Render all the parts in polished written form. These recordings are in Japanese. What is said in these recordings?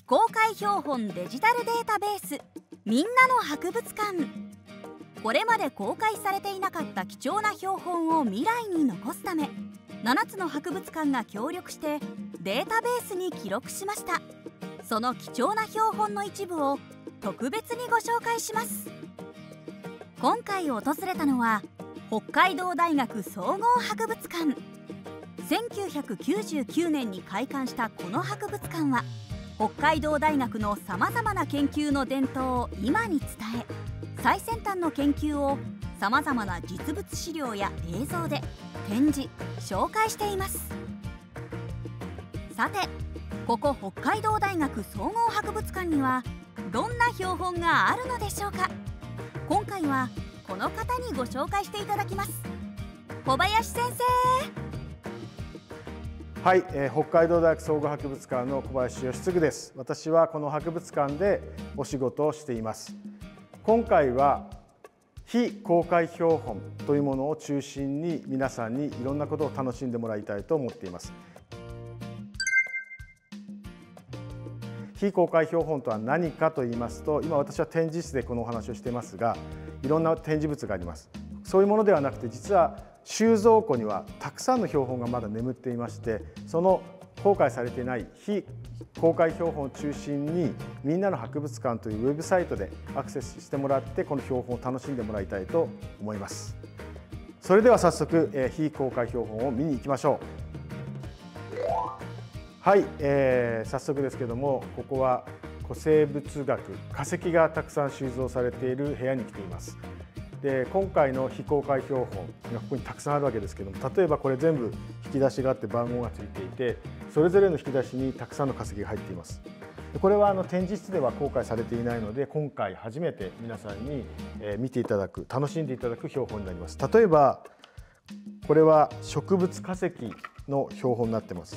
公開標本デジタルデータベースみんなの博物館。これまで公開されていなかった貴重な標本を未来に残すため、7つの博物館が協力してデータベースに記録しました。その貴重な標本の一部を特別にご紹介します。今回訪れたのは北海道大学総合博物館。1999年に開館したこの博物館は、北海道大学のさまざまな研究の伝統を今に伝え、最先端の研究をさまざまな実物資料や映像で展示・紹介しています。さて、ここ北海道大学総合博物館にはどんな標本があるのでしょうか。今回はこの方にご紹介していただきます。小林先生。 はい、北海道大学総合博物館の小林義嗣です。私はこの博物館でお仕事をしています。今回は非公開標本というものを中心に皆さんにいろんなことを楽しんでもらいたいと思っています。非公開標本とは何かと言いますと、今私は展示室でこのお話をしていますが、いろんな展示物があります。そういうものではなくて、実は収蔵庫にはたくさんの標本がまだ眠っていまして、その公開されていない非公開標本を中心にみんなの博物館というウェブサイトでアクセスしてもらって、この標本を楽しんでもらいたいと思います。それでは早速、非公開標本を見に行きましょう。はい、早速ですけども、ここは古生物学、化石がたくさん収蔵されている部屋に来ています。で、今回の非公開標本がここにたくさんあるわけですけども、例えばこれ全部引き出しがあって番号がついていて、それぞれの引き出しにたくさんの化石が入っています。これは展示室では公開されていないので、今回初めて皆さんに見ていただく、楽しんでいただく標本になります。例えばこれは植物化石の標本になっています。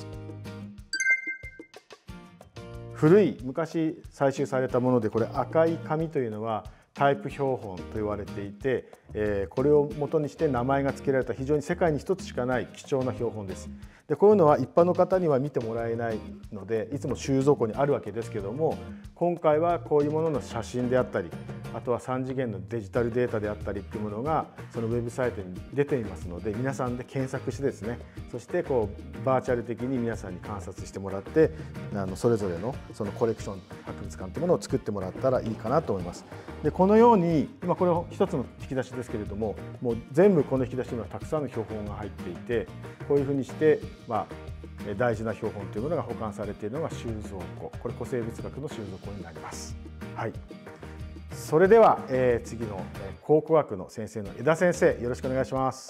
古い昔採集されたもので、これ赤い紙というのはタイプ標本と言われていて、これを元にして名前が付けられた非常に世界に一つしかない貴重な標本です。で、こういうのは一般の方には見てもらえないので、いつも収蔵庫にあるわけですけども、今回はこういうものの写真であったり、あとは3次元のデジタルデータであったりっていうものがそのウェブサイトに出ていますので、皆さんで検索してですね、そしてこうバーチャル的に皆さんに観察してもらって、それぞれのそのコレクション博物館というものを作ってもらったらいいかなと思います。で、このように今これ一つの引き出しですけれども、もう全部この引き出しにはたくさんの標本が入っていて、こういうふうにして、大事な標本というものが保管されているのが収蔵庫。これ古生物学の収蔵庫になります。はい。それでは、次の考古学の先生の江田先生、よろしくお願いします。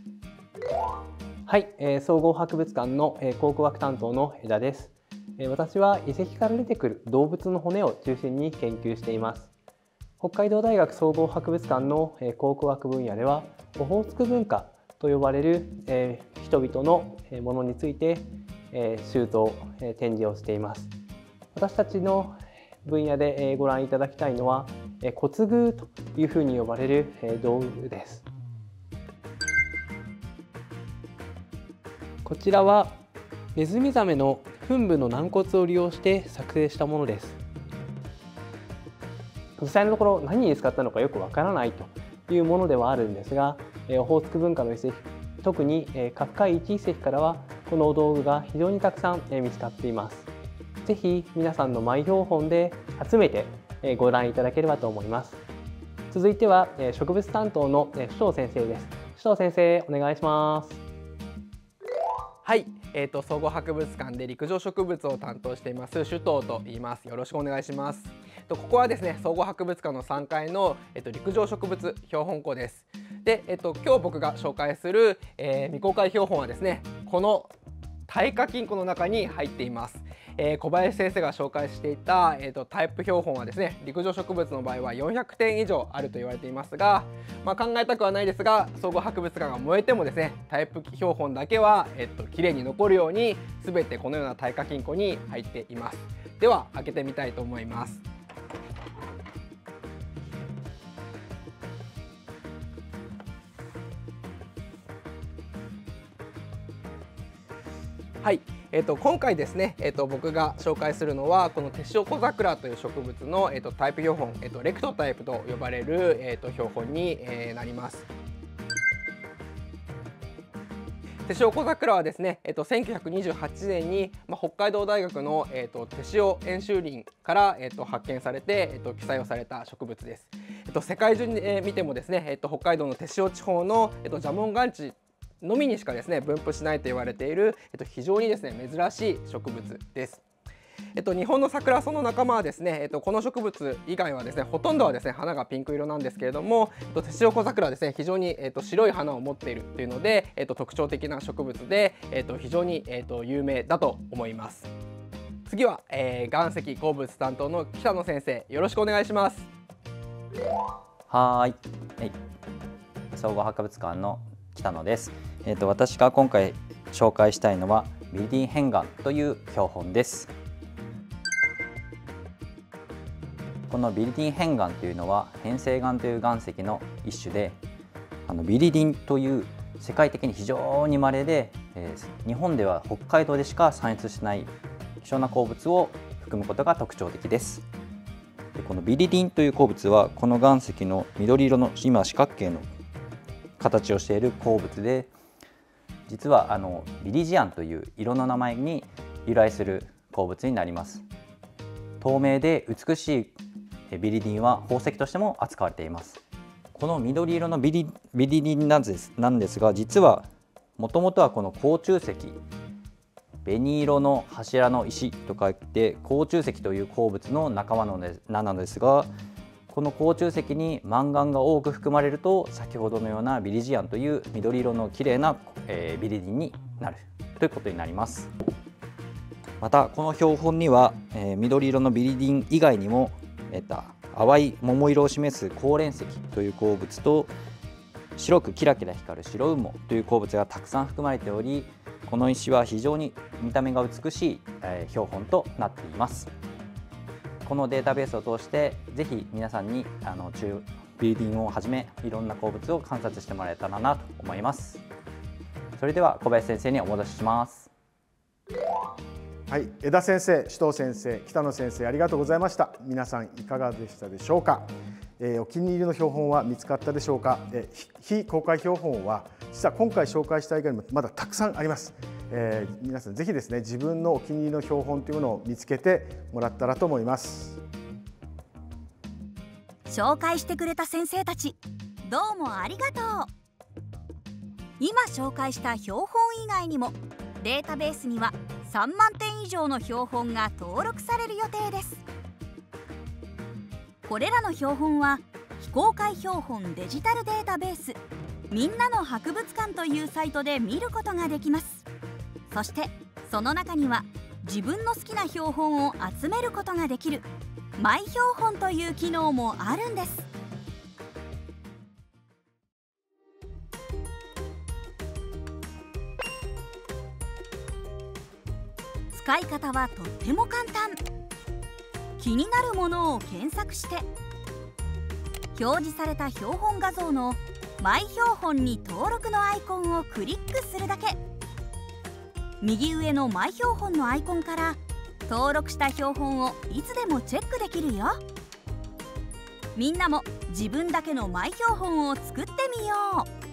はい、総合博物館の考古学担当の江田です。私は遺跡から出てくる動物の骨を中心に研究しています。北海道大学総合博物館の考古学分野では、オホーツク文化と呼ばれる人々のものについて収蔵、展示をしています。私たちの分野でご覧いただきたいのは骨偶というふうに呼ばれる道具です。こちらはネズミザメの吻部の軟骨を利用して作成したものです。実際のところ何に使ったのかよくわからないというものではあるんですが、オホーツク文化の遺跡、特に角海一遺跡からはこの道具が非常にたくさん見つかっています。ぜひ皆さんのマイ標本で集めてご覧いただければと思います。続いては植物担当の首藤先生です。首藤先生、お願いします。 はい、総合博物館で陸上植物を担当しています首藤と言います。よろしくお願いします。ここはですね、総合博物館の3階の陸上植物標本庫です。で、今日僕が紹介する未公開標本はですね、この耐火金庫の中に入っています。小林先生が紹介していた、タイプ標本はですね、陸上植物の場合は400点以上あると言われていますが、考えたくはないですが、総合博物館が燃えてもですね、タイプ標本だけはきれいに残るように全てこのような耐火金庫に入っています。では開けてみたいと思います。はい、 今回ですね、僕が紹介するのはこのテシオコザクラという植物の、タイプ標本、レクトタイプと呼ばれる、標本に、なります。テシオコザクラはですね、1928年に、北海道大学の、テシオ演習林から、発見されて、記載をされた植物です。世界中に、見てもですね、北海道のテシオ地方の、ジャモン岩地のみにしかですね分布しないと言われている、非常にですね珍しい植物です。日本のサクラソウの仲間はですね、この植物以外はですねほとんどはですね花がピンク色なんですけれども、テシオコザクラはですね非常に、白い花を持っているというので、特徴的な植物で、非常に、有名だと思います。次は、岩石鉱物担当の北野先生、よろしくお願いします。 はい、総合博物館の北野です。私が今回紹介したいのはビリディン片岩という標本です。このビリディン片岩というのは変成岩という岩石の一種で、ビリディンという世界的に非常に稀で、日本では北海道でしか産出しない希少な鉱物を含むことが特徴的です。このビリディンという鉱物はこの岩石の緑色の今四角形の形をしている鉱物で、実はビリジアンという色の名前に由来する鉱物になります。透明で美しいビリディンは宝石としても扱われています。この緑色のビリディンなんですが、実はもともとはこの甲虫石、紅色の柱の石と書いて甲虫石という鉱物の仲間なのですが、この甲虫石にマンガンが多く含まれると先ほどのようなビリジアンという緑色の綺麗な、ビリディンになるということになります。またこの標本には、緑色のビリディン以外にも、淡い桃色を示す黄連石という鉱物と白くキラキラ光る白雲母という鉱物がたくさん含まれており、この石は非常に見た目が美しい、標本となっています。このデータベースを通してぜひ皆さんにビリディンをはじめいろんな鉱物を観察してもらえたらなと思います。それでは小林先生にお戻しします。 はい、枝先生、首藤先生、北野先生、ありがとうございました。皆さんいかがでしたでしょうか。お気に入りの標本は見つかったでしょうか。非公開標本は実は今回紹介した以外にもまだたくさんあります。皆さんぜひですね、自分のお気に入りの標本というものを見つけてもらったらと思います。 紹介してくれた先生たち、どうもありがとう。今紹介した標本以外にもデータベースには3万点以上の標本が登録される予定です。これらの標本は非公開標本デジタルデータベースみんなの博物館というサイトで見ることができます。そしてその中には自分の好きな標本を集めることができるマイ標本という機能もあるんです。使い方はとっても簡単。気になるものを検索して表示された標本画像のマイ標本に登録のアイコンをクリックするだけ。右上のマイ標本のアイコンから登録した標本をいつでもチェックできるよ。みんなも自分だけのマイ標本を作ってみよう。